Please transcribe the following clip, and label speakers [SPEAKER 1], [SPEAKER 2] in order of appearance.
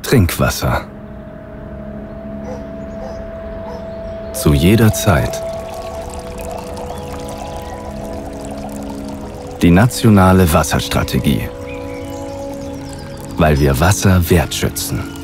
[SPEAKER 1] Trinkwasser. Zu jeder Zeit. Die nationale Wasserstrategie. Weil wir Wasser wertschätzen.